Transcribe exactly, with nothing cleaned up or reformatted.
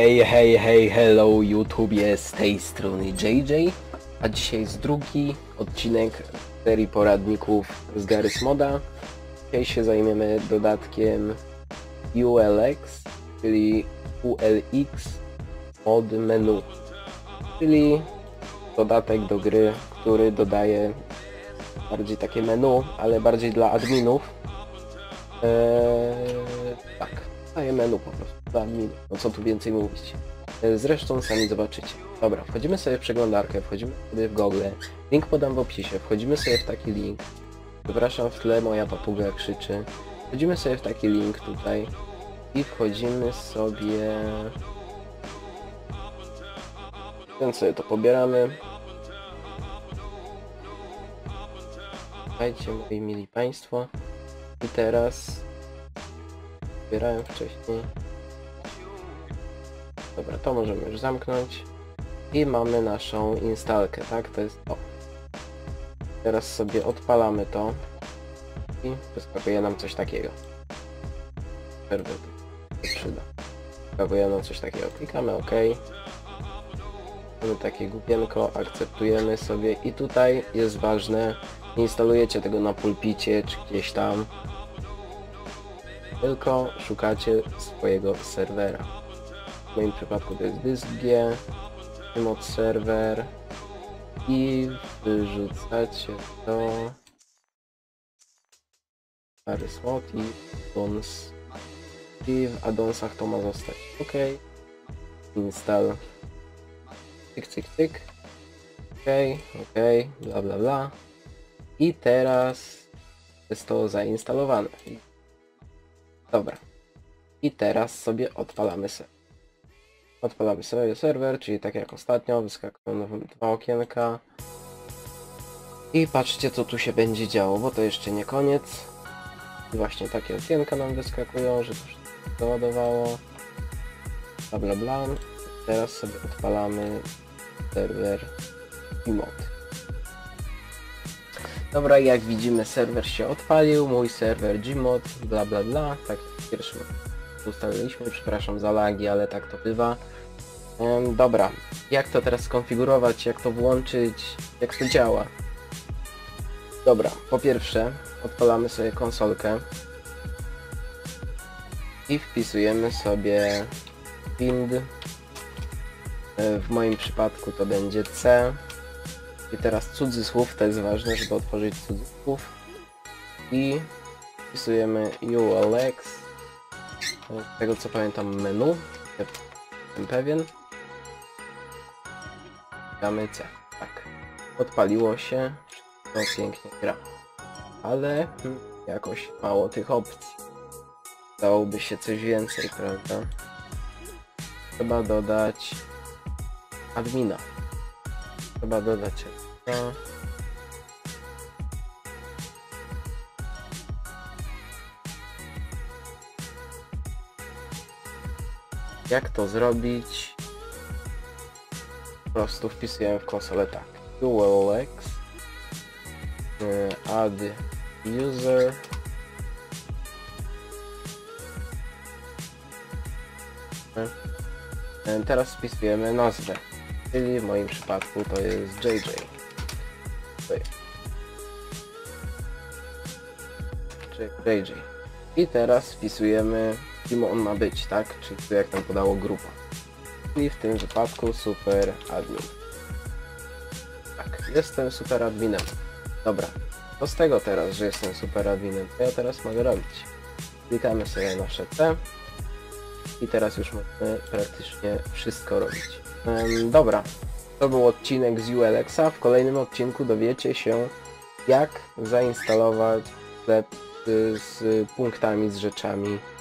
Hej, hej, hej, hello YouTube, z tej strony J J, a dzisiaj jest drugi odcinek serii poradników z Garry's Moda. Dzisiaj się zajmiemy dodatkiem U L X, czyli U L X Mod Menu, czyli dodatek do gry, który dodaje bardziej takie menu, ale bardziej dla adminów. Eee, tak, daje menu po prostu dla adminów, no co tu więcej mówić. Eee, zresztą sami zobaczycie. Dobra, wchodzimy sobie w przeglądarkę, wchodzimy sobie w Google, link podam w opisie, wchodzimy sobie w taki link. Przepraszam, w tle moja papuga krzyczy. Wchodzimy sobie w taki link tutaj i wchodzimy sobie... Ten sobie to pobieramy. Słuchajcie, moi mili Państwo. I teraz zbierałem wcześniej. Dobra, to możemy już zamknąć. I mamy naszą instalkę, tak? To jest to. Teraz sobie odpalamy to. I wyskakuje nam coś takiego. Serwer to się przyda. Wyskakuje nam coś takiego. Klikamy OK. Mamy takie główienko, akceptujemy sobie. I tutaj jest ważne, nie instalujecie tego na pulpicie czy gdzieś tam, tylko szukacie swojego serwera. W moim przypadku to jest dysk G, mod serwer i wyrzucacie to Garry's Mod i addons. I w addonsach to ma zostać OK. Install. Cyk, cyk, cyk. OK, OK, bla bla bla. I teraz jest to zainstalowane. Dobra. I teraz sobie odpalamy serwer. Odpalamy sobie serwer, czyli tak jak ostatnio, wyskakują nam dwa okienka. I patrzcie, co tu się będzie działo, bo to jeszcze nie koniec. I właśnie takie okienka nam wyskakują, że to wszystko załadowało. Bla bla bla. Teraz sobie odpalamy serwer Gmod. Dobra, jak widzimy, serwer się odpalił, mój serwer Gmod, bla bla bla, tak jak pierwszy ustaliliśmy, przepraszam za lagi, ale tak to bywa. Ehm, dobra, jak to teraz skonfigurować, jak to włączyć, jak to działa? Dobra, po pierwsze odpalamy sobie konsolkę i wpisujemy sobie bind. W moim przypadku to będzie C. I teraz cudzysłów, to jest ważne, żeby otworzyć cudzysłów. I wpisujemy U L X. Z tego co pamiętam menu. Jestem pewien. Damy C. Tak. Odpaliło się. To pięknie gra. Ale hmm, jakoś mało tych opcji. Dałoby się coś więcej, prawda? Trzeba dodać admina. Trzeba dodać admina. Jak to zrobić? Po prostu wpisujemy w konsolę tak. U L X add user teraz wpisujemy nazwę, czyli w moim przypadku to jest J J. J J. I teraz wpisujemy, kim on ma być, tak? Czyli tu jak nam podało grupa. Czyli w tym wypadku super admin. Tak, jestem super adminem. Dobra, to z tego teraz, że jestem super adminem, to ja teraz mogę robić. Klikamy sobie nasze C. I teraz już możemy praktycznie wszystko robić. Um, dobra, to był odcinek z U L X-a. W kolejnym odcinku dowiecie się, jak zainstalować sklep z punktami, z rzeczami